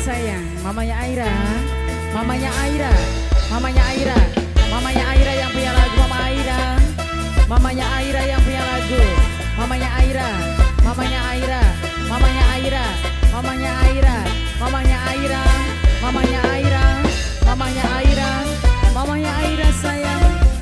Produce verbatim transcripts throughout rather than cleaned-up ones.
sayang, mamanya Aira, mamanya Aira, mamanya Aira, mamanya Aira yang punya lagu Mama Aira, mamanya Aira yang punya lagu, mamanya Aira, mamanya Aira, mamanya Aira, mamanya Aira, mamanya Aira, mamanya Aira, mamanya Aira, mamanya Aira sayang.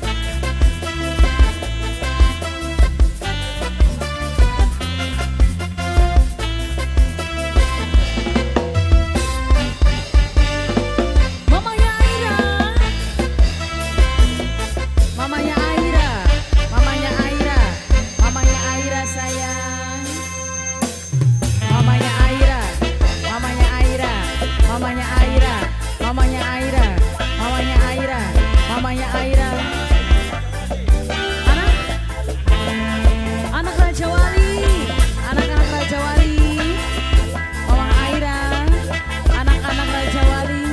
Mamanya Aira, mamanya Aira, mamanya Aira, mamanya Aira. Anak, anak Raja Wali, anak-anak Raja Wali. Mama Aira, anak-anak Raja Wali.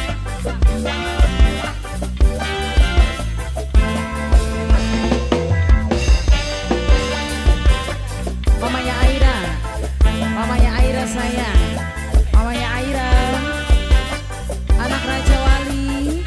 Mamanya Aira, mamanya Aira sayang, mamanya Aira. Anak Raja Wali,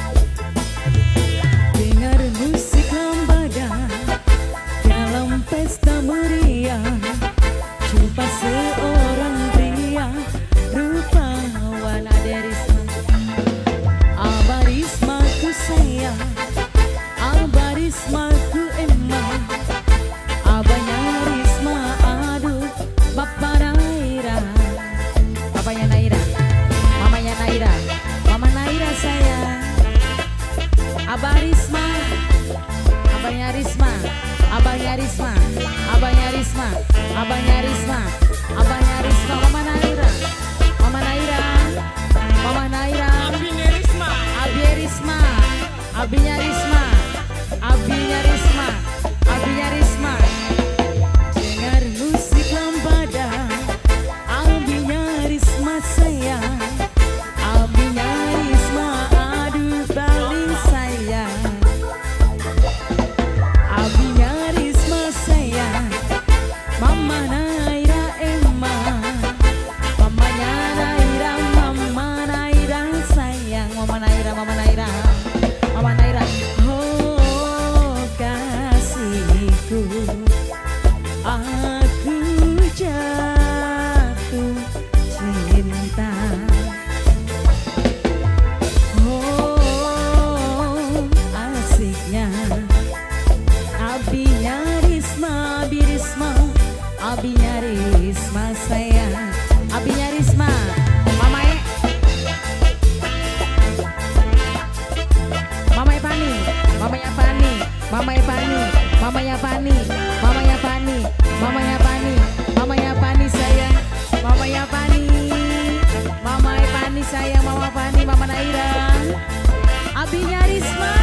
dengar musik lambada dalam pesta meriah, jumpa seorang pria rupawan ada Risma. Abah Rismaku sayang, Abah Rismaku emang, abahnya Risma aduh Bapak Naira, bapaknya Naira, mamanya Naira. Mama Naira sayang, Abah Risma, abahnya Risma, abahnya Risma, abahnya Risma, abahnya Risma, abahnya Risma, Mama Naira, Mama Naira, Mama Naira, abinya Risma, abinya Risma, abinya Risma, abinya Risma, abinya Risma. Dengar musik lambada, abinya Risma sayang. Abinya Risma aduh paling sayang, abinya Risma sayang, Mama Naira emang, mamanya Naira, Mama Naira sayang, Mama Naira, Mama Naira, Mama Naira. Oh kasihku, aku jatuh cinta. Abinya Risma, Abi Risma, abinya Risma sayang, abinya Risma, Mama E, Mama E Pani, mamanya Pani, Mama E Pani, mamanya Pani, mamanya Pani, mamanya Pani, mamanya Pani sayang, mamanya Pani, Mama E Pani sayang, Mama Pani, Mama Naira, abinya Risma.